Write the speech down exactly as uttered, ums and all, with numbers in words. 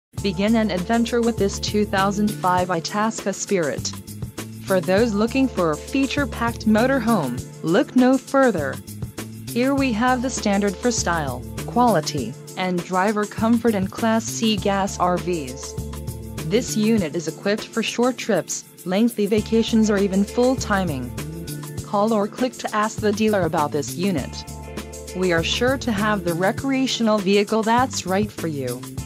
Begin an adventure with this two thousand five Itasca Spirit. For those looking for a feature-packed motorhome, look no further. Here we have the standard for style, quality, and driver comfort in Class C gas R Vs. This unit is equipped for short trips, lengthy vacations, or even full timing. Call or click to ask the dealer about this unit. We are sure to have the recreational vehicle that's right for you.